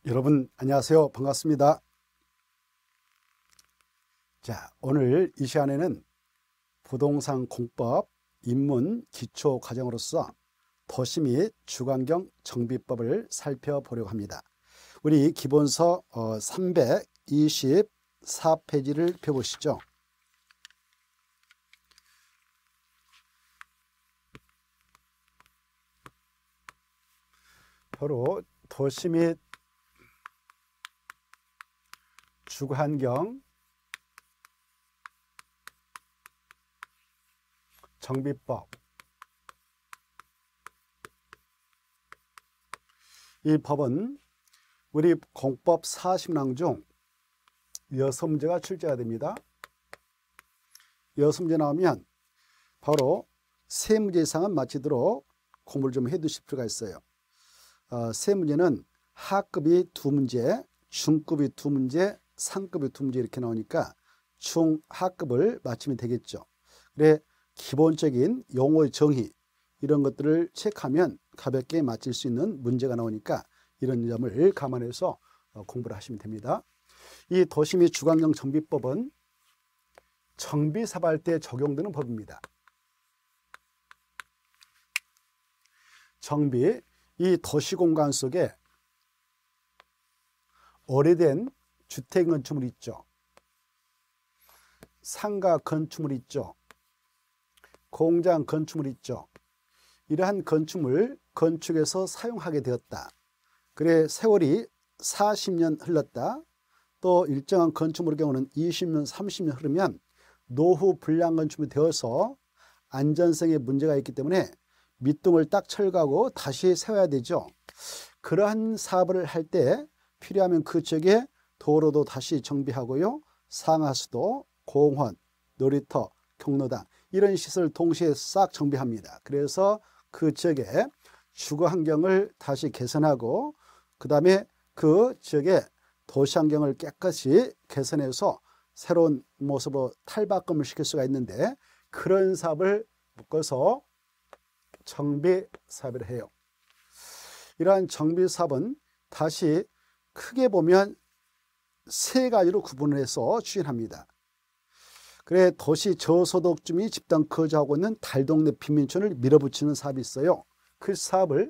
여러분 안녕하세요. 반갑습니다. 자, 오늘 이 시간에는 부동산 공법 입문 기초 과정으로서 도시 및 주거환경 정비법을 살펴보려고 합니다. 우리 기본서 324페이지를 펴보시죠. 바로 도시 및 주거환경 정비법, 이 법은 우리 공법 40랑 중 6문제가 출제가 됩니다. 6문제 나오면 바로 3문제 이상은 마치도록 공부를 좀 해 두실 필요가 있어요. 3문제는 하급이 2문제, 중급이 2문제, 상급이 2문제 이렇게 나오니까 중하급을 맞추면 되겠죠. 그래 기본적인 용어의 정의 이런 것들을 체크하면 가볍게 맞힐 수 있는 문제가 나오니까 이런 점을 감안해서 공부를 하시면 됩니다. 이 도시 및 주거환경 정비법은 정비사업할 때 적용되는 법입니다. 정비, 이 도시공간 속에 오래된 주택 건축물 있죠. 상가 건축물 있죠. 공장 건축물 있죠. 이러한 건축물 건축에서 사용하게 되었다. 그래 세월이 40년 흘렀다. 또 일정한 건축물의 경우는 20년, 30년 흐르면 노후 불량 건축물이 되어서 안전성에 문제가 있기 때문에 밑둥을 딱 철거하고 다시 세워야 되죠. 그러한 사업을 할 때 필요하면 그 지역에 도로도 다시 정비하고요. 상하수도, 공원, 놀이터, 경로당 이런 시설 동시에 싹 정비합니다. 그래서 그 지역에 주거 환경을 다시 개선하고 그 다음에 그 지역의 도시 환경을 깨끗이 개선해서 새로운 모습으로 탈바꿈을 시킬 수가 있는데 그런 사업을 묶어서 정비 사업을 해요. 이러한 정비 사업은 다시 크게 보면 세 가지로 구분을 해서 추진합니다. 그래 도시 저소득주민이 집단 거주하고 있는 달동네 빈민촌을 밀어붙이는 사업이 있어요. 그 사업을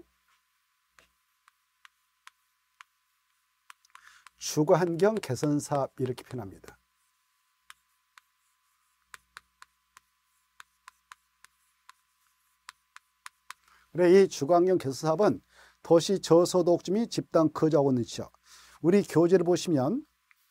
주거환경 개선 사업 이렇게 표현합니다. 그래 이 주거환경 개선 사업은 도시 저소득주민이 집단 거주하고 있는 지역. 우리 교재를 보시면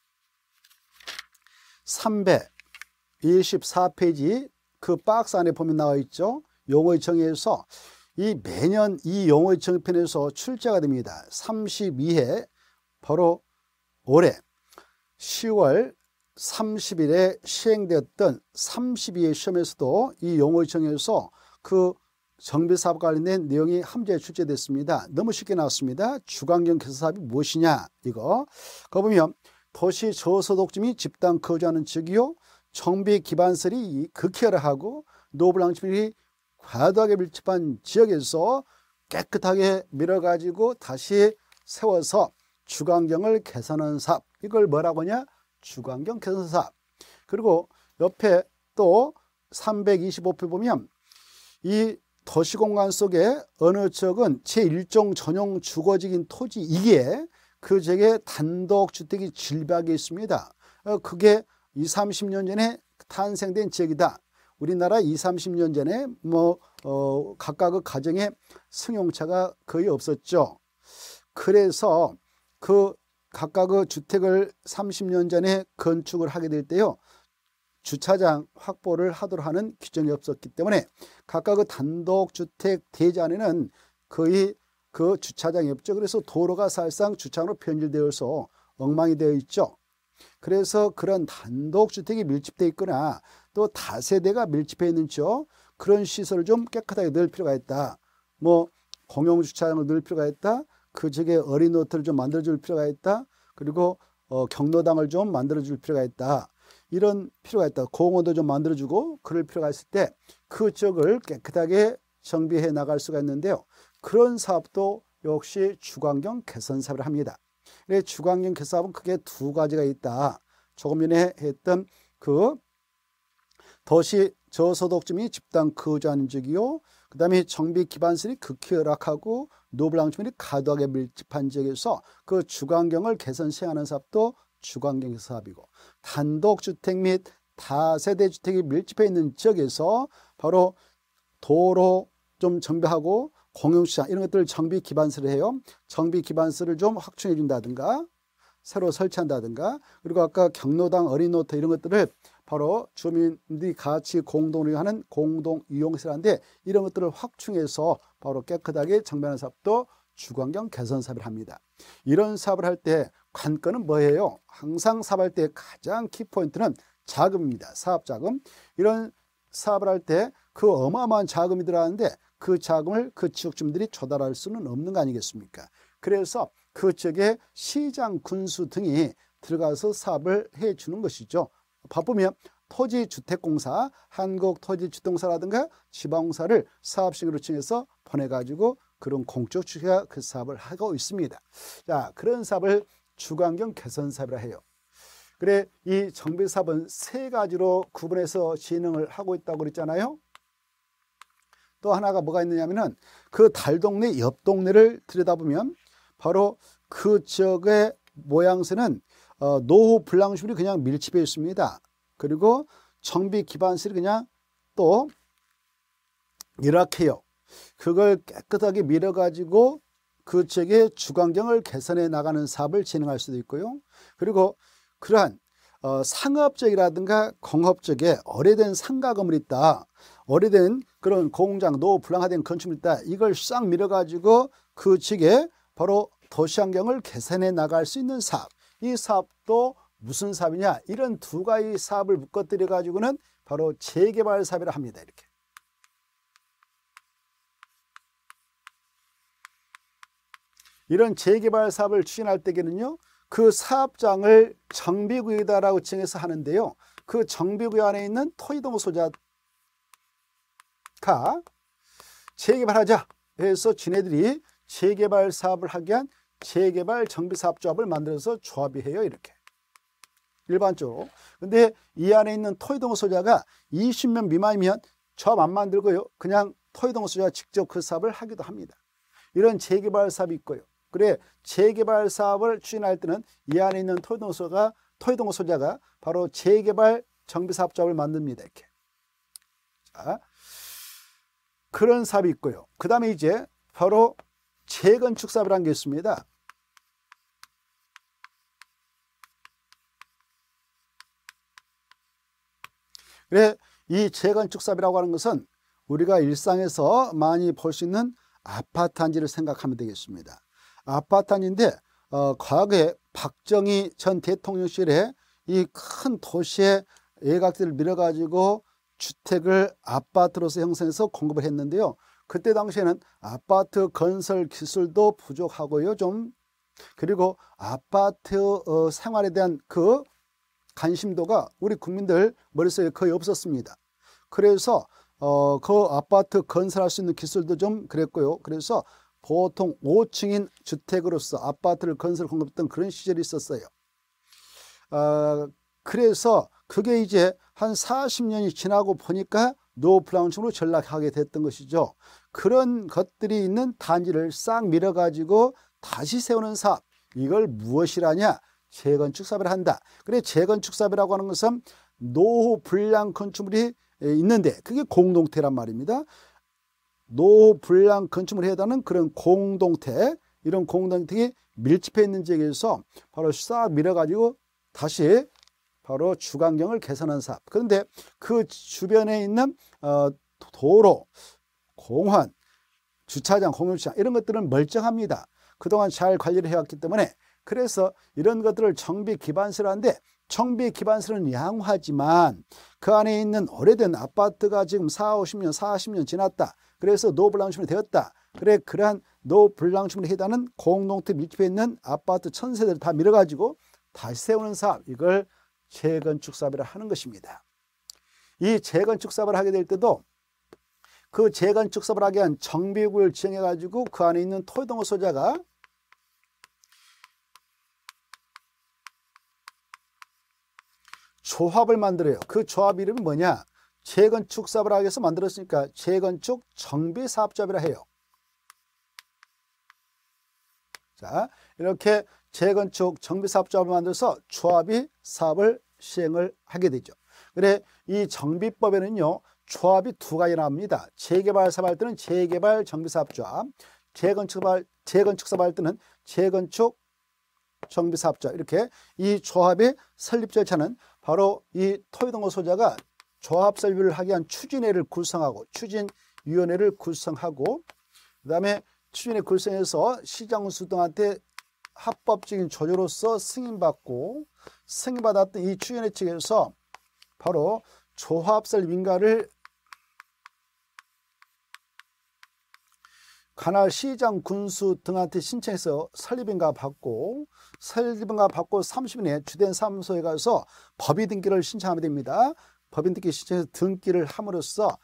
324페이지 그 박스 안에 보면 나와 있죠. 용어의 정의에서 이 매년 이 용어의 정의편에서 출제가 됩니다. 32회 바로 올해 10월 30일에 시행되었던 32회 시험에서도 이 용어의 정의에서 그 정비사업 관련된 내용이 함께 출제됐습니다. 너무 쉽게 나왔습니다. 주거환경 개선 사업이 무엇이냐 이거. 거기 보면 도시 저소득주민이 집단 거주하는 지역이요. 정비 기반설이 극혈하고 노블랑집이 과도하게 밀집한 지역에서 깨끗하게 밀어가지고 다시 세워서 주거환경을 개선하는 사업. 이걸 뭐라고 하냐? 주거환경 개선 사업. 그리고 옆에 또 325표 보면 이 도시공간 속에 어느 지역은 제1종 전용 주거지인 토지 이게 그 지역에 단독주택이 질비하게 있습니다. 그게 20, 30년 전에 탄생된 지역이다. 우리나라 20, 30년 전에 각각의 가정에 승용차가 거의 없었죠. 그래서 그 각각의 주택을 30년 전에 건축을 하게 될 때요. 주차장 확보를 하도록 하는 규정이 없었기 때문에 각각의 단독주택 대지안에는 거의 그 주차장이 없죠. 그래서 도로가 사실상 주차장으로 변질되어서 엉망이 되어 있죠. 그래서 그런 단독주택이 밀집되어 있거나 또 다세대가 밀집해 있는 지역 그런 시설을 좀 깨끗하게 넣을 필요가 있다. 공용주차장을 넣을 필요가 있다. 그 지역에 어린이노트를 좀 만들어줄 필요가 있다. 그리고 경로당을 좀 만들어줄 필요가 있다. 이런 필요가 있다. 공원도 좀 만들어주고 그럴 필요가 있을 때 그 지역을 깨끗하게 정비해 나갈 수가 있는데요. 그런 사업도 역시 주거환경 개선 사업을 합니다. 주거환경 개선 사업은 크게 두 가지가 있다. 조금 전에 했던 그 도시 저소득 및 집단 거주하는 지역이요. 그 다음에 정비 기반시설이 극히 열악하고 노블랑주민이 과도하게 밀집한 지역에서 그 주거환경을 개선 시행하는 사업도 주거환경 사업이고, 단독주택 및 다세대 주택이 밀집해 있는 지역에서 바로 도로 좀 정비하고 공용시장 이런 것들을 정비 기반시설을 해요. 정비 기반시설을 좀 확충해 준다든가 새로 설치한다든가, 그리고 아까 경로당 어린이노터 이런 것들을 바로 주민들이 같이 공동으로 하는 공동이용시설인데, 이런 것들을 확충해서 바로 깨끗하게 정비하는 사업도 주거환경 개선 사업을 합니다. 이런 사업을 할 때 관건은 뭐예요? 항상 사업할 때 가장 키포인트는 자금입니다. 사업자금. 이런 사업을 할 때 그 어마어마한 자금이 들어가는데 그 자금을 그 지역 주민들이 조달할 수는 없는 거 아니겠습니까? 그래서 그 지역에 시장, 군수 등이 들어가서 사업을 해주는 것이죠. 바쁘면 토지주택공사, 한국토지주택공사라든가 지방공사를 사업식으로 칭해서 보내가지고 그런 공적 주체가 그 사업을 하고 있습니다. 자, 그런 사업을 주거환경 개선 사업이라 해요. 그래, 이 정비 사업은 세 가지로 구분해서 진행을 하고 있다고 그랬잖아요. 또 하나가 뭐가 있느냐면은 그 달동네 옆 동네를 들여다보면 바로 그 지역의 모양새는 노후 불량주민이 그냥 밀집해 있습니다. 그리고 정비 기반시설이 그냥 또 열악해요. 그걸 깨끗하게 밀어가지고 그 지역의 주거환경을 개선해 나가는 사업을 진행할 수도 있고요. 그리고 그러한 상업적이라든가 공업적에 오래된 상가 건물이 있다. 오래된 그런 공장, 노후 불량화된 건축물이 있다. 이걸 싹 밀어가지고 그 지역에 바로 도시환경을 개선해 나갈 수 있는 사업. 이 사업도 무슨 사업이냐? 이런 두 가지 사업을 묶어뜨려 가지고는 바로 재개발 사업이라 합니다. 이렇게. 이런 재개발 사업을 추진할 때에는요, 그 사업장을 정비구역이다라고 칭해서 하는데요. 그 정비구역 안에 있는 토지동호 소자가 재개발하자 해서 지네들이 재개발 사업을 하기 위한 재개발 정비사업조합을 만들어서 조합이 해요. 이렇게. 일반적으로. 근데 이 안에 있는 토지동호 소자가 20명 미만이면 조합 안 만들고요. 그냥 토지동호 소자가 직접 그 사업을 하기도 합니다. 이런 재개발 사업이 있고요. 그래, 재개발 사업을 추진할 때는 이 안에 있는 토지동호 소자가 바로 재개발 정비사업조합을 만듭니다. 이렇게. 자, 그런 사업이 있고요. 그 다음에 이제 바로 재건축 사업이라는 게 있습니다. 그래, 이 재건축 사업이라고 하는 것은 우리가 일상에서 많이 볼 수 있는 아파트 단지를 생각하면 되겠습니다. 아파트 단지인데 과거에 박정희 전 대통령 시절에 이 큰 도시의 외곽들을 밀어가지고 주택을 아파트로서 형성해서 공급을 했는데요. 그때 당시에는 아파트 건설 기술도 부족하고요. 그리고 아파트 생활에 대한 그 관심도가 우리 국민들 머릿속에 거의 없었습니다. 그래서 그 아파트 건설할 수 있는 기술도 좀 그랬고요. 그래서 보통 5층인 주택으로서 아파트를 건설 공급했던 그런 시절이 있었어요. 그래서 그게 이제 한 40년이 지나고 보니까 노후불량층으로 전락하게 됐던 것이죠. 그런 것들이 있는 단지를 싹 밀어가지고 다시 세우는 사업, 이걸 무엇이라냐? 재건축 사업을 한다. 그래, 재건축 사업이라고 하는 것은 노후불량 건축물이 있는데 그게 공동태란 말입니다. 노후불량 건축물에 해당하는 그런 공동태, 이런 공동택이 밀집해 있는 지역에서 바로 싹 밀어가지고 다시 바로 주거환경을 개선하는 사업. 그런데 그 주변에 있는 도로, 공원, 주차장, 공용주차장 이런 것들은 멀쩡합니다. 그동안 잘 관리를 해왔기 때문에. 그래서 이런 것들을 정비 기반시설하는데, 정비 기반시설은 양호하지만 그 안에 있는 오래된 아파트가 지금 40년 지났다. 그래서 노후불량주민이 되었다. 그래, 그러한 노후불량주민에 해당하는 공동태 밀집해 있는 아파트 1000세대를 다 밀어가지고 다시 세우는 사업, 이걸 재건축 사업이라 하는 것입니다. 이 재건축 사업을 하게 될 때도 그 재건축 사업을 하기 위한 정비구역을 지정해 가지고 그 안에 있는 토지동호 소자가 조합을 만들어요. 그 조합 이름이 뭐냐? 재건축 사업을 하기 위해서 만들었으니까 재건축 정비사업조합이라 해요. 자, 이렇게 재건축 정비사업조합을 만들어서 조합이 사업을 시행을 하게 되죠. 그래, 이 정비법에는요, 조합이 두 가지 나옵니다. 재개발 사업 할 때는 재개발 정비사업조합, 재건축 사업 할 때는 재건축 정비사업조합. 이렇게 이 조합의 설립 절차는 바로 이 토지동호 소유자가 조합 설립을 하기 위한 추진회를 구성하고 추진위원회를 구성하고 그 다음에 추진회 구성해서 시장수 등한테 합법적인 조례로서 승인받고 승인받았던 이 추진회 측에서 바로 조합 설립 인가를 관할 시장 군수 등한테 신청해서 설립인가 받고 30일 내에 주된 사무소에 가서 법인 등기를 신청하면 됩니다. 법인 등기 신청해서 등기를 함으로써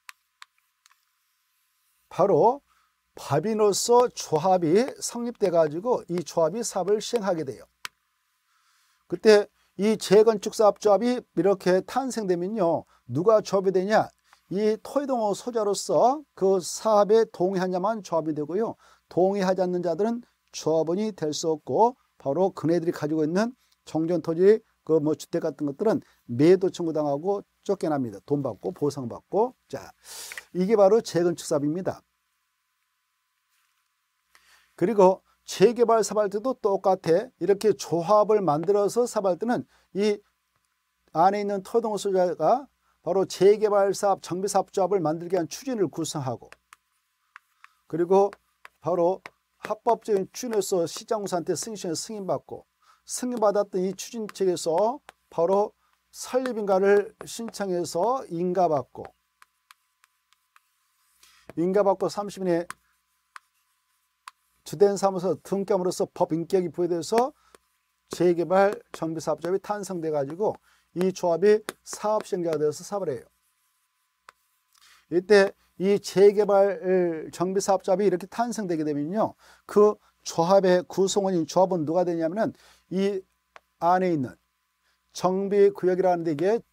바로 법인으로서 조합이 성립돼 가지고 이 조합이 사업을 시행하게 돼요. 그때 이 재건축사업조합이 이렇게 탄생되면요, 누가 조합이 되냐? 이 토지동호 소유자로서 그 사업에 동의한 자만 조합이 되고요, 동의하지 않는 자들은 조합원이 될 수 없고 바로 그네들이 가지고 있는 정전토지 그 뭐 주택 같은 것들은 매도 청구당하고 쫓겨납니다. 돈 받고 보상받고. 자, 이게 바로 재건축 사업입니다. 그리고 재개발 사업할 때도 똑같아. 이렇게 조합을 만들어서 사업할 때는 이 안에 있는 토지동호 소유자가 바로 재개발 사업, 정비사업 조합을 만들기 위한 추진을 구성하고 그리고 바로 합법적인 추진으로서 시장공사한테 승인받고 승인받았던 이 추진 측에서 바로 설립인가를 신청해서 인가받고 30일 내에 주된 사무소 등기함으로써 법 인격이 부여돼서 재개발 정비사업조합이 탄생돼 가지고 이 조합이 사업 시행자가 되어서 사업을 해요. 이때 이 재개발 정비사업조합이 이렇게 탄생되게 되면요, 그 조합의 구성원인 조합은 누가 되냐면은 이 안에 있는 정비구역이라는 데 이게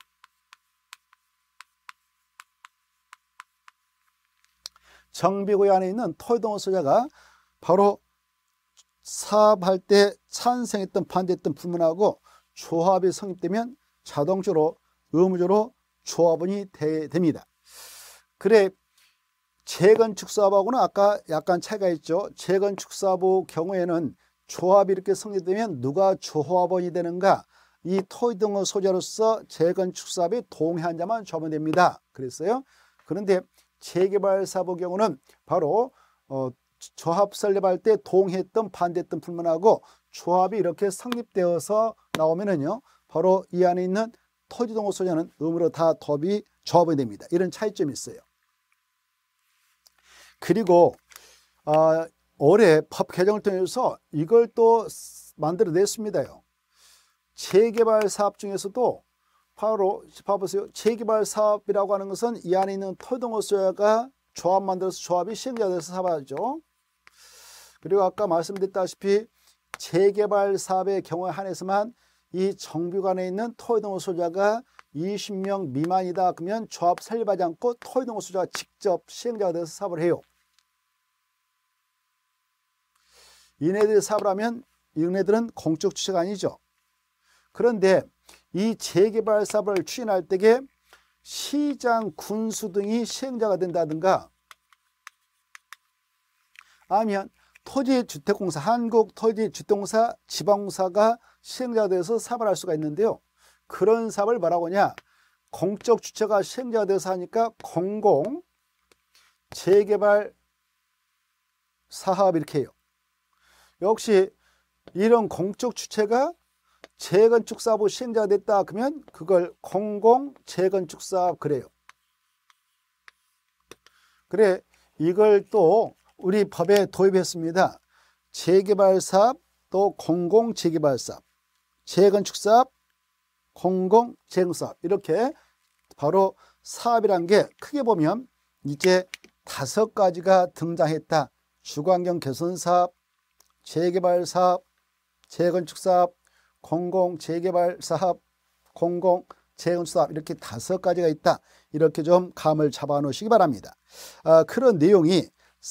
정비구역 안에 있는 토지동호 소유자가 바로 사업할 때 찬성했던 반대했던 불문하고 조합이 성립되면 자동적으로 의무적으로 조합원이 됩니다. 그래, 재건축 사업하고는 아까 약간 차이가 있죠. 재건축 사업의 경우에는 조합이 이렇게 성립되면 누가 조합원이 되는가? 이 토지동호 소유자로서 재건축 사업에 동의한 자만 조합원이 됩니다. 그랬어요. 그런데 재개발 사업의 경우는 바로 조합 설립할 때 동의했던 반대했던 불문하고 조합이 이렇게 성립되어서 나오면은요, 바로 이 안에 있는 토지동호 소유자는 의무로 다 조합이 됩니다. 이런 차이점이 있어요. 그리고 올해 법 개정을 통해서 이걸 또 만들어냈습니다요. 재개발 사업 중에서도 바로 봐보세요. 재개발 사업이라고 하는 것은 이 안에 있는 토지동호 소유자가 조합 만들어서 조합이 시행자가 돼서 사업하죠. 그리고 아까 말씀드렸다시피 재개발 사업의 경우에 한해서만 이 정비관에 있는 토지동호 소유자가 20명 미만이다 그러면 조합 설립하지 않고 토지동호 소유자가 직접 시행자가 돼서 사업을 해요. 이네들이 사업을 하면 이네들은 공적 주체가 아니죠. 그런데 이 재개발 사업을 추진할 때에 시장 군수 등이 시행자가 된다든가 아니면 토지주택공사, 한국토지주택공사 지방공사가 시행자가 돼서 사업을 할 수가 있는데요. 그런 사업을 뭐라고 하냐? 공적 주체가 시행자가 돼서 하니까 공공 재개발 사업 이렇게 해요. 역시 이런 공적 주체가 재건축 사업 시행자가 됐다 그러면 그걸 공공 재건축 사업 그래요. 그래, 이걸 또 우리 법에 도입했습니다. 재개발 사업 또 공공 재개발 사업, 재건축 사업, 공공 재건축 사업 이렇게 바로 사업이란 게 크게 보면 이제 5가지가 등장했다. 주거환경 개선 사업, 재개발 사업, 재건축 사업, 공공 재개발 사업, 공공, 재건수답 이렇게 5가지가 있다. 이렇게 좀 감을 잡아 놓으시기 바랍니다. 그런 내용이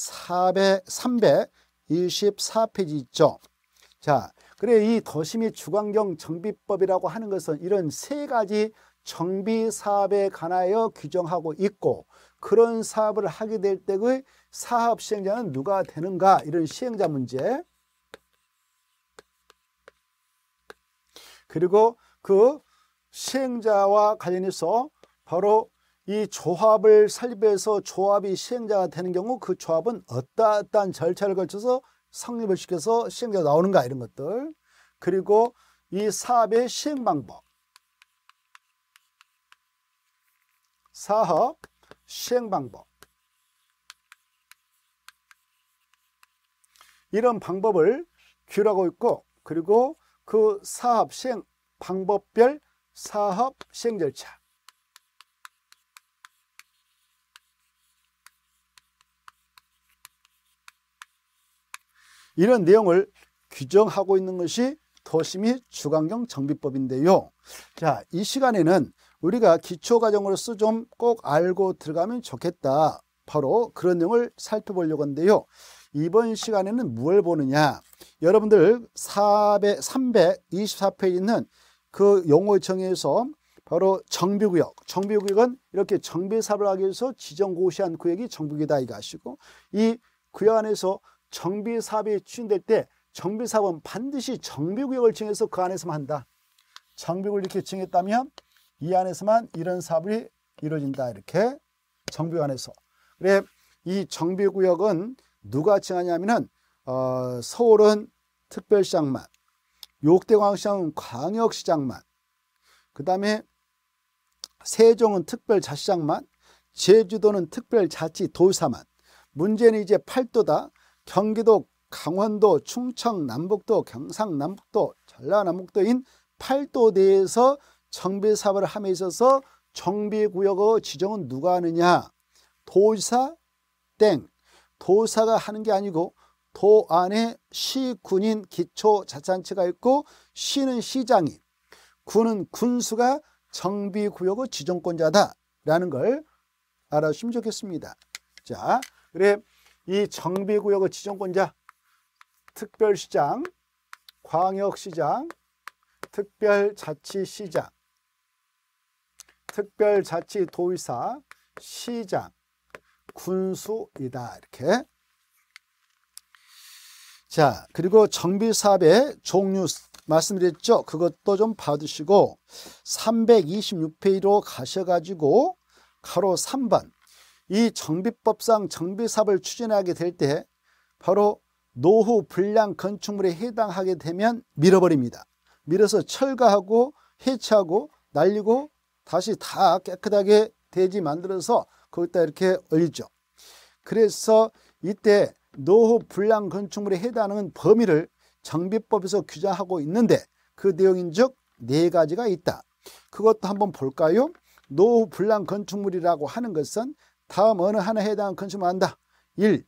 324페이지 있죠. 자, 그래 이 도시 및 주관경 정비법이라고 하는 것은 이런 3가지 정비 사업에 관하여 규정하고 있고, 그런 사업을 하게 될 때의 사업 시행자는 누가 되는가, 이런 시행자 문제, 그리고 그 시행자와 관련해서 바로 이 조합을 설립해서 조합이 시행자가 되는 경우 그 조합은 어떠한 절차를 거쳐서 성립을 시켜서 시행자가 나오는가, 이런 것들, 그리고 이 사업의 시행 방법, 사업 시행 방법, 이런 방법을 규율하고 있고, 그리고 그 사업 시행 방법별 사업 시행 절차, 이런 내용을 규정하고 있는 것이 도시 및 주관경 정비법인데요. 자, 이 시간에는 우리가 기초과정으로서 좀 꼭 알고 들어가면 좋겠다, 바로 그런 내용을 살펴보려고 하는데요. 이번 시간에는 무엇을 보느냐, 여러분들 324페이지는 그 용어의 정의에서 바로 정비구역, 정비구역은 이렇게 정비사업을 하기 위해서 지정고시한 구역이 정비구역이다 이거 아시고, 이 구역 안에서 정비사업이 추진될 때 정비사업은 반드시 정비구역을 정해서 그 안에서만 한다. 정비구역을 이렇게 정했다면 이 안에서만 이런 사업이 이루어진다, 이렇게 정비구역 안에서. 그래, 이 정비구역은 누가 정하냐면은 서울은 특별시장만, 역대광역시장은 광역시장만, 그 다음에 세종은 특별자치장만, 제주도는 특별자치도사만. 문제는 이제 8도다. 경기도, 강원도, 충청, 남북도, 경상남북도, 전라남북도인 8도 내에서 정비사업을 함에 있어서 정비구역의 지정은 누가 하느냐, 도지사 땡, 도사가 하는 게 아니고 도 안에 시, 군인, 기초자치단체가 있고, 시는 시장이, 군은 군수가 정비구역의 지정권자다라는 걸 알아주시면 좋겠습니다. 자, 그래 이 정비구역의 지정권자, 특별시장, 광역시장, 특별자치시장, 특별자치도의사, 시장, 군수이다, 이렇게. 자, 그리고 정비사업의 종류 말씀드렸죠. 그것도 좀 봐두시고 326페이지로 가셔가지고 가로 3번, 이 정비법상 정비사업을 추진하게 될 때 바로 노후 불량 건축물에 해당하게 되면 밀어버립니다. 밀어서 철거하고 해체하고 날리고 다시 다 깨끗하게 대지 만들어서 거기다 이렇게 올리죠. 그래서 이때 노후 불량 건축물에 해당하는 범위를 정비법에서 규정하고 있는데, 그 내용인즉 4가지가 있다. 그것도 한번 볼까요? 노후 불량 건축물이라고 하는 것은 다음 어느 하나에 해당하는 건축물을 한다. 1.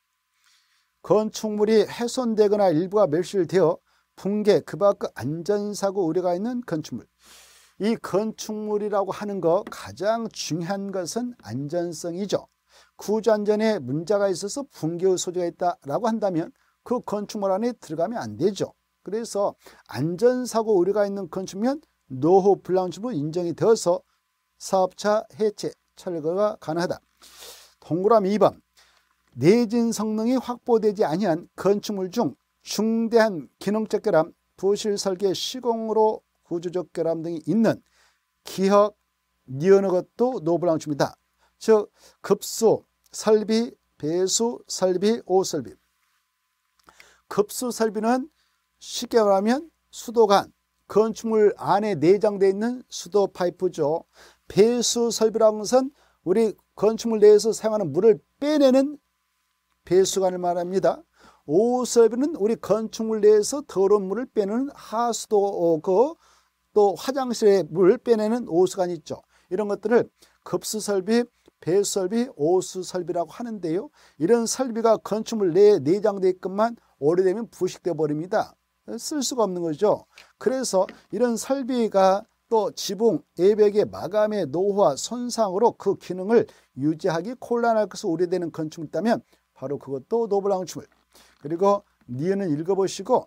건축물이 훼손되거나 일부가 멸실되어 붕괴, 그 밖의 안전사고 우려가 있는 건축물. 이 건축물이라고 하는 거 가장 중요한 것은 안전성이죠. 구조안전에 문제가 있어서 붕괴의 소지가 있다라고 한다면 그 건축물 안에 들어가면 안 되죠. 그래서 안전사고 우려가 있는 건축물은 노후 불량 건축물로 인정이 되어서 사업차 해체, 철거가 가능하다. 동그라미 2번, 내진 성능이 확보되지 아니한 건축물 중 중대한 기능적 결함, 부실 설계 시공으로 구조적 결함 등이 있는 기역, 니은의 것도 노불량 건축물이다. 즉 급수, 설비, 배수, 설비, 오설비. 급수 설비는 쉽게 말하면 수도관, 건축물 안에 내장되어 있는 수도 파이프죠. 배수 설비라는 것은 우리 건축물 내에서 사용하는 물을 빼내는 배수관을 말합니다. 오설비는 우리 건축물 내에서 더러운 물을 빼내는 하수도, 또 화장실에 물을 빼내는 오수관이 있죠. 이런 것들을 급수설비, 배수설비, 오수설비라고 하는데요. 이런 설비가 건축물 내에 내장되어 있건만 오래되면 부식되어 버립니다. 쓸 수가 없는 거죠. 그래서 이런 설비가 또 지붕, 외벽의 마감의 노후와 손상으로 그 기능을 유지하기 곤란할 것으로 우려되는 건축물이 있다면 바로 그것도 노블 건축물. 그리고 니은은 읽어보시고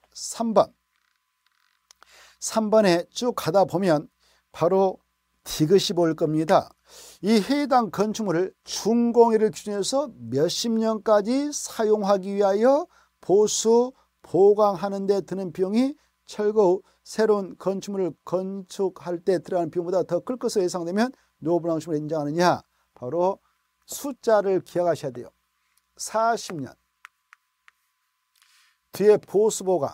3번에 쭉 가다 보면 바로 디귿이 보일 겁니다. 이 해당 건축물을 준공일을 기준해서 몇십 년까지 사용하기 위하여 보수, 보강하는 데 드는 비용이 철거 후 새로운 건축물을 건축할 때 들어가는 비용보다 더 클 것으로 예상되면 노블 건축물을 인정하느냐. 바로 숫자를 기억하셔야 돼요. 40년. 뒤에 보수, 보강.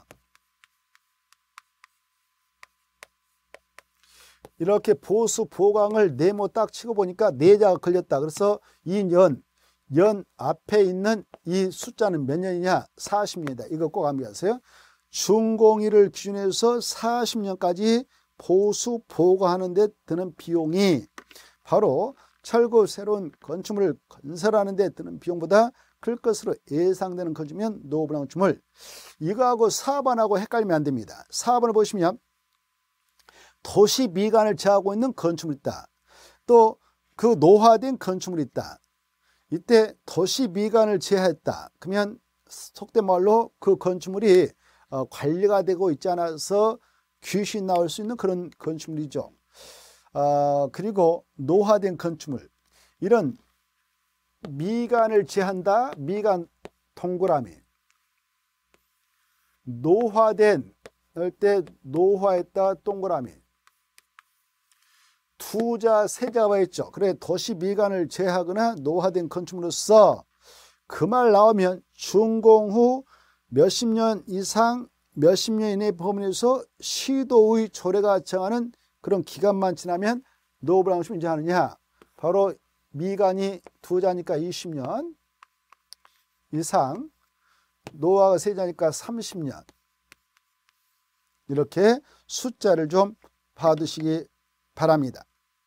이렇게 보수, 보강을 네모 딱 치고 보니까 4자가 걸렸다. 그래서 이 연 앞에 있는 이 숫자는 몇 년이냐? 40년이다. 이거 꼭 암기하세요. 준공일을 기준해서 40년까지 보수, 보강하는 데 드는 비용이 바로 철거 새로운 건축물을 건설하는 데 드는 비용보다 클 것으로 예상되는 건축물이면 노블 건축물. 이거하고 4번하고 헷갈리면 안 됩니다. 4번을 보시면 도시 미관을 제하고 있는 건축물이 있다. 또 그 노화된 건축물이 있다. 이때 도시 미관을 제하했다. 그러면 속된 말로 그 건축물이 관리가 되고 있지 않아서 귀신 나올 수 있는 그런 건축물이죠. 그리고 노화된 건축물. 이런 미관을 제한다. 미관 동그라미. 노화된 할 때 노화했다 동그라미. 2자, 3자가 있죠. 그래 도시 미관을 제하거나 노화된 건축물로서 그 말 나오면 준공 후 몇십 년 이상 몇십 년 이내 범위에서 시도의 조례가 정하는 그런 기간만 지나면 노블 건축물 인정하느냐. 바로 미관이 2자니까 20년 이상, 노화가 3자니까 30년. 이렇게 숫자를 좀 봐두시기 바랍니다.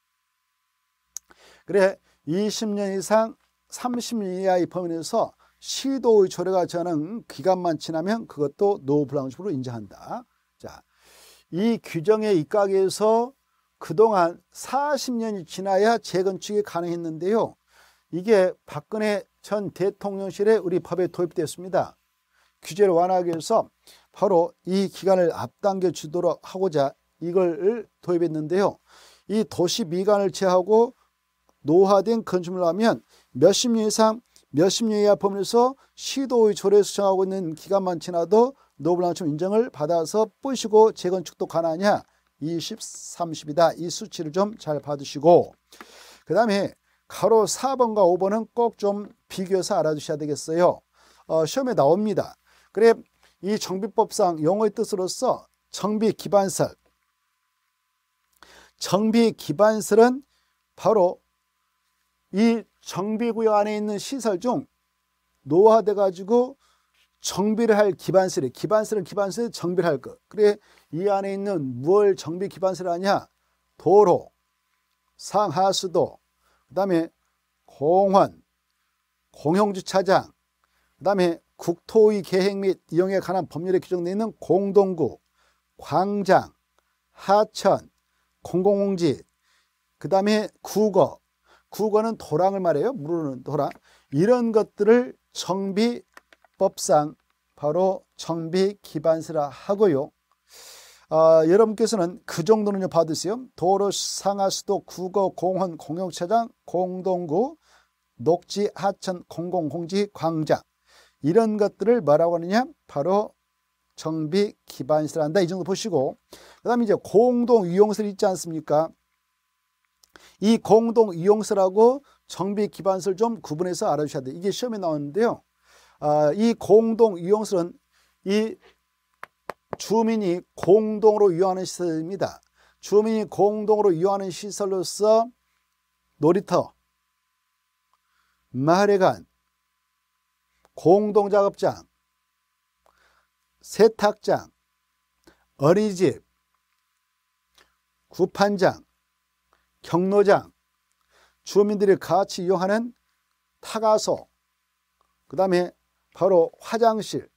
그래 20년 이상 30년 이하의 범위에서 시도의 조례가 정하는 기간만 지나면 그것도 노블 건축물로 인정한다. 자, 이 규정에 입각해서 그동안 40년이 지나야 재건축이 가능했는데요. 이게 박근혜 전 대통령실에 우리 법에 도입되었습니다. 규제를 완화하기 위해서 바로 이 기간을 앞당겨 주도록 하고자 이걸 도입했는데요. 이 도시 미관을 제하고 노화된 건축물을 하면 몇십 년 이상 몇십 년 이하 범위에서 시도의 조례 수정하고 있는 기간만 지나도 노블 건축물 인정을 받아서 뿌시고 재건축도 가능하냐. 20, 30이다. 이 수치를 좀 잘 봐두시고 그 다음에 가로 4번과 5번은 꼭 좀 비교해서 알아두셔야 되겠어요. 시험에 나옵니다. 그래 이 정비법상 용어의 뜻으로서 정비기반설. 정비기반설은 바로 이 정비구역 안에 있는 시설 중 노화돼 가지고 정비를 할 기반설이, 기반설은 기반설에 정비를 할 것. 그래 이 안에 있는 무엇을 정비 기반설을 하냐? 도로, 상하수도, 그 다음에 공원, 공용주차장, 그 다음에 국토의 계획 및 이용에 관한 법률에 규정되어 있는 공동구, 광장, 하천, 공공공지, 그 다음에 국어, 국어는 도랑을 말해요. 물르는 도랑. 이런 것들을 정비법상 바로 정비기반설화 하고요. 여러분께서는 그 정도는 좀 봐두세요. 도로, 상하수도, 국어, 공원, 공용차장, 공동구, 녹지, 하천, 공공공지, 광장. 이런 것들을 뭐라고 하느냐? 바로 정비기반설화 한다. 이 정도 보시고 그 다음에 이제 공동이용설 있지 않습니까? 이 공동이용설하고 정비기반설 좀 구분해서 알아주셔야 돼요. 이게 시험에 나오는데요. 이 공동이용설은 이 주민이 공동으로 이용하는 시설입니다. 주민이 공동으로 이용하는 시설로서 놀이터, 마을회관, 공동작업장, 세탁장, 어린이집, 구판장, 경로장, 주민들이 같이 이용하는 타가소, 그 다음에 바로 화장실,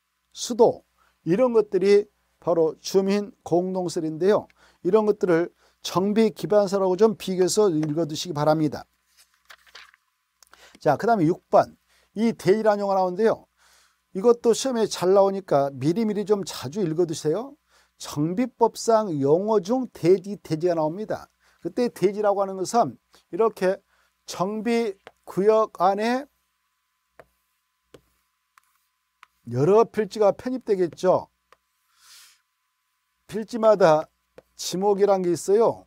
수도, 이런 것들이 바로 주민 공동설인데요. 이런 것들을 정비 기반서라고 좀 비교해서 읽어두시기 바랍니다. 자, 그 다음에 6번. 이 대지라는 용어가 나오는데요. 이것도 시험에 잘 나오니까 미리미리 좀 자주 읽어두세요. 정비법상 용어 중 대지가 나옵니다. 그때 대지라고 하는 것은 이렇게 정비구역 안에 여러 필지가 편입되겠죠. 필지마다 지목이란 게 있어요.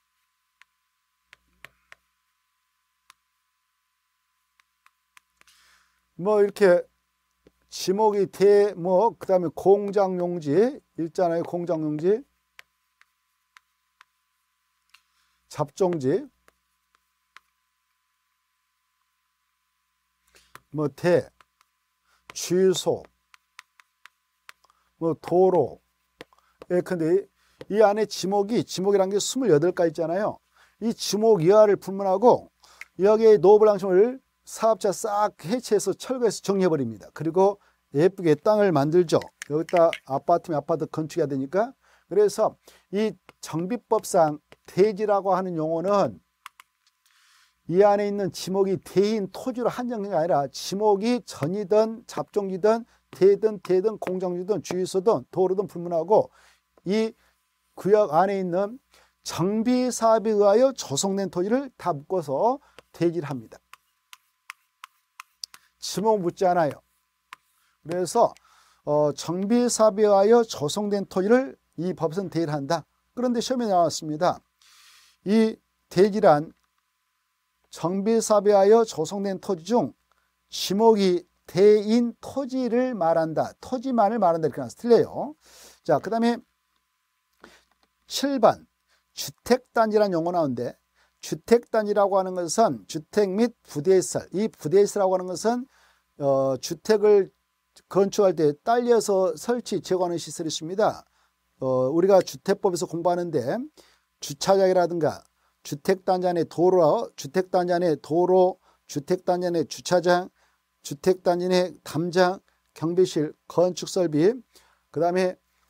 뭐 이렇게 지목이 그 다음에 공장용지 있잖아요. 공장용지, 잡종지, 뭐 주유소, 뭐 도로. 예, 근데 이 안에 지목이라는 게 28가지 있잖아요. 이 지목 이하를 불문하고 여기에 노블랑심을 사업자 싹 해체해서 철거해서 정리해버립니다. 그리고 예쁘게 땅을 만들죠. 여기다 아파트면 아파트 건축해야 되니까. 그래서 이 정비법상 대지라고 하는 용어는 이 안에 있는 지목이 대인 토지로 한정된 게 아니라 지목이 전이든 잡종지든 대든 공장지든 주유소든 도로든 불문하고 이 구역 안에 있는 정비 사업에 의하여 조성된 토지를 다 묶어서 대지를 합니다. 지목 묻지 않아요. 그래서 정비 사업에 의하여 조성된 토지를 이 법에서는 대지를 한다. 그런데 시험에 나왔습니다. 이 대지란 정비 사업에 의하여 조성된 토지 중 지목이 대인 토지를 말한다. 토지만을 말한다. 이렇게 나와서 틀려요. 자, 그 다음에 7번 주택단지라는 용어 나오는데, 주택단지라고 하는 것은 주택 및 부대시설, 이 부대시설이라고 하는 것은 주택을 건축할 때 딸려서 설치 제거하는 시설이 있습니다. 우리가 주택법에서 공부하는데 주차장이라든가 주택단지 안에 도로, 주택단지 안에 주차장, 주택단지 내 담장, 경비실, 건축설비, 그 다음에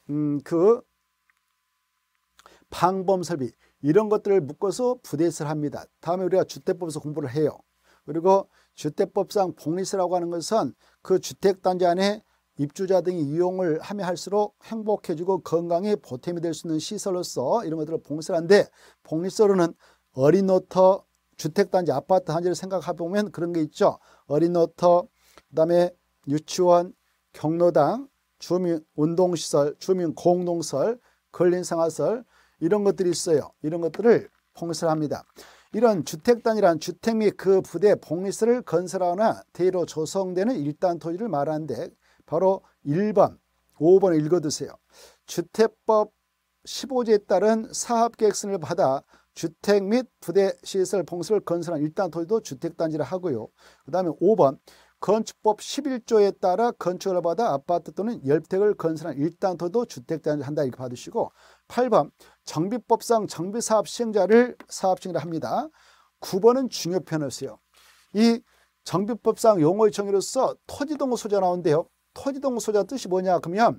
방범설비, 이런 것들을 묶어서 부대시설 합니다. 다음에 우리가 주택법에서 공부를 해요. 그리고 주택법상 복리시설이라고 하는 것은 그 주택단지 안에 입주자 등이 이용을 하면 할수록 행복해지고 건강에 보탬이 될 수 있는 시설로서 이런 것들을 복리시설인데, 복리시설은 어린 노터, 주택단지, 아파트 단지를 생각해보면 그런 게 있죠. 어린 노터, 그 다음에 유치원, 경로당, 주민 운동시설, 주민 공동설, 근린생활시설, 이런 것들이 있어요. 이런 것들을 복리시설합니다. 이런 주택단지란 주택 및 그 부대 복리시설을 건설하거나 대로 조성되는 일단 토지를 말하는데, 바로 1번, 5번을 읽어두세요. 주택법 15조에 따른 사업계획서를 받아 주택 및 부대 시설 봉수를 건설한 일단 토지도 주택단지를 하고요. 그 다음에 5번, 건축법 11조에 따라 건축을 받아 아파트 또는 열택을 건설한 일단 토지도 주택단지를 한다. 이렇게 받으시고, 8번, 정비법상 정비사업 시행자를 사업시행을 합니다. 9번은 중요 표현이었어요. 이 정비법상 용어의 정의로서 토지동호 소재가 나오는데요. 토지동호 소재가 뜻이 뭐냐 그러면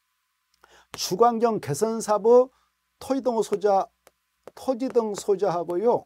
주관경 개선사업 토지동호 소재, 토지등 소재하고요,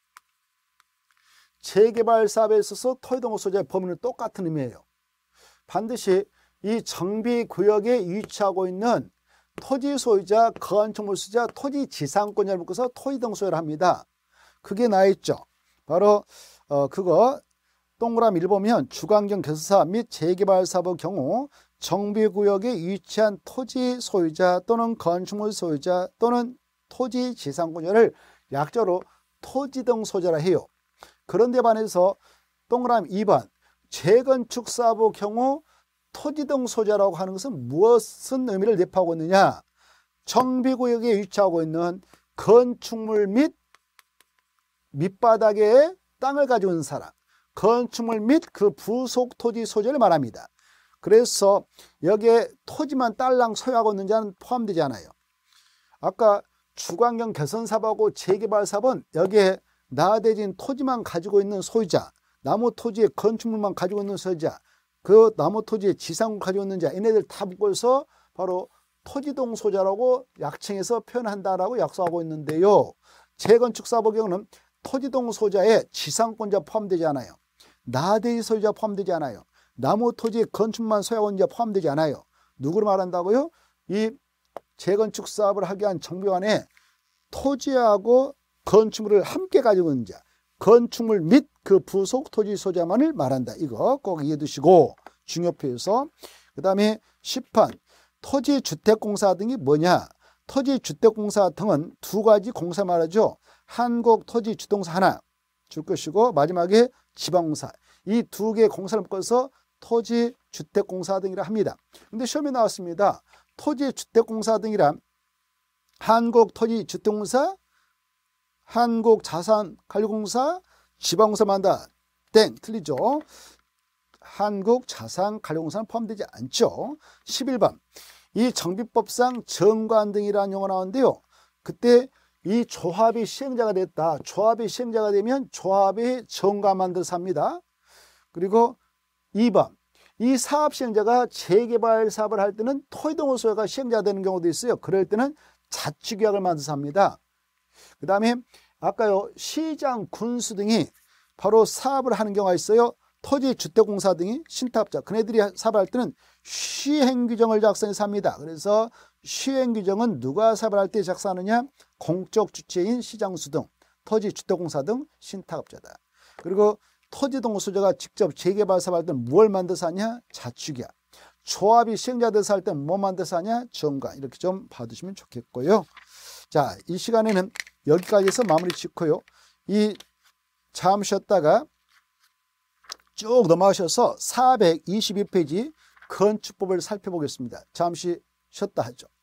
재개발 사업에 있어서 토지동호 소재의 범위는 똑같은 의미예요. 반드시 이 정비구역에 위치하고 있는 토지 소유자, 건축물 소유자, 토지 지상권자를 묶어서 토지등 소유를 합니다. 그게 나있죠. 바로 그거 동그라미 1 보면 주관경 개선사업 및 재개발 사업의 경우 정비구역에 위치한 토지 소유자 또는 건축물 소유자 또는 토지 지상권자를 약자로 토지등 소유자라 해요. 그런데 반해서 동그라미 2번 재건축 사업의 경우 토지등 소유자라고 하는 것은 무엇은 의미를 내포하고 있느냐? 정비구역에 위치하고 있는 건축물 및 밑바닥에 땅을 가지고 있는 사람, 건축물 및 그 부속 토지 소유자를 말합니다. 그래서 여기에 토지만 딸랑 소유하고 있는 자는 포함되지 않아요. 아까 주관경 개선사업하고 재개발 사업은 여기에 나대진 토지만 가지고 있는 소유자, 나무 토지의 건축물만 가지고 있는 소유자, 그 나무 토지의 지상을 가지고 있는 자, 얘네들 다 묶어서 바로 토지동소자라고 약칭해서 표현한다라고 약속하고 있는데요. 재건축사법 경우는 토지동소자에 지상권자 포함되지 않아요. 나대지 소유자 포함되지 않아요. 나무 토지의 건축만 소유하고 있는 자 포함되지 않아요. 누구를 말한다고요? 이 재건축 사업을 하기 위한 정비관에 토지하고 건축물을 함께 가지고 있는 자, 건축물 및 그 부속 토지 소유자만을 말한다. 이거 꼭 이해해 두시고 중요표에서. 그 다음에 10판 토지주택공사 등이 뭐냐? 토지주택공사 등은 두 가지 공사 말하죠. 한국토지주택공사 하나 줄 것이고 마지막에 지방공사. 이 두 개의 공사를 묶어서 토지주택공사 등이라 합니다. 근데 시험에 나왔습니다. 토지주택공사 등이란 한국토지주택공사, 한국자산관리공사, 지방공사 만다. 땡, 틀리죠. 한국자산관리공사는 포함되지 않죠. 11번 이 정비법상 정관 등이라는 용어가 나오는데요. 그때 이 조합이 시행자가 됐다. 조합이 시행자가 되면 조합의 정관 만들어서 합니다. 그리고 2번 이 사업 시행자가 재개발 사업을 할 때는 토지동호 소유가 시행자가 되는 경우도 있어요. 그럴 때는 자치계약을 만들어서 합니다. 그 다음에 아까요 시장, 군수 등이 바로 사업을 하는 경우가 있어요. 토지주택공사 등이 신탁업자, 그네들이 사업할 때는 시행규정을 작성해서 합니다. 그래서 시행규정은 누가 사업을 할 때 작성하느냐? 공적 주체인 시장수 등, 토지주택공사 등 신탁업자다. 그리고 토지동호소유자가 직접 재개발 사업할 때는 뭘 만들어서 하냐? 자치계약. 조합이 시행자 돼서 할 때는 뭐 만들어서 하냐? 정관. 이렇게 좀 봐두시면 좋겠고요. 자, 이 시간에는 여기까지 해서 마무리 짓고요. 이 잠시 쉬었다가 쭉 넘어가셔서 422페이지 건축법을 살펴보겠습니다. 잠시 쉬었다 하죠.